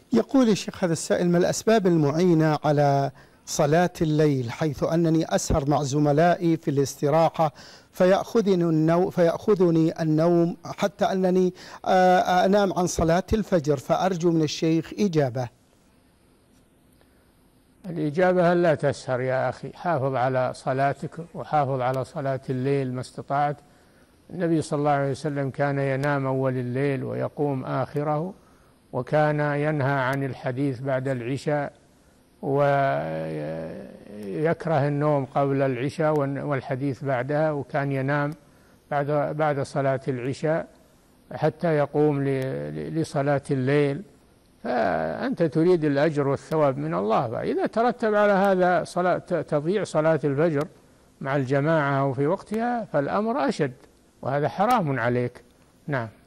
يقول الشيخ هذا السائل: ما الأسباب المعينة على صلاة الليل، حيث أنني أسهر مع زملائي في الاستراحة فيأخذني النوم حتى أنني أنام عن صلاة الفجر، فأرجو من الشيخ إجابة. الإجابة أن لا تسهر يا أخي، حافظ على صلاتك وحافظ على صلاة الليل ما استطعت. النبي صلى الله عليه وسلم كان ينام أول الليل ويقوم آخره، وكان ينهى عن الحديث بعد العشاء، ويكره النوم قبل العشاء والحديث بعدها، وكان ينام بعد صلاة العشاء حتى يقوم لصلاة الليل. فأنت تريد الأجر والثواب من الله، إذا ترتب على هذا تضييع صلاة الفجر مع الجماعة أو في وقتها فالأمر أشد، وهذا حرام عليك. نعم.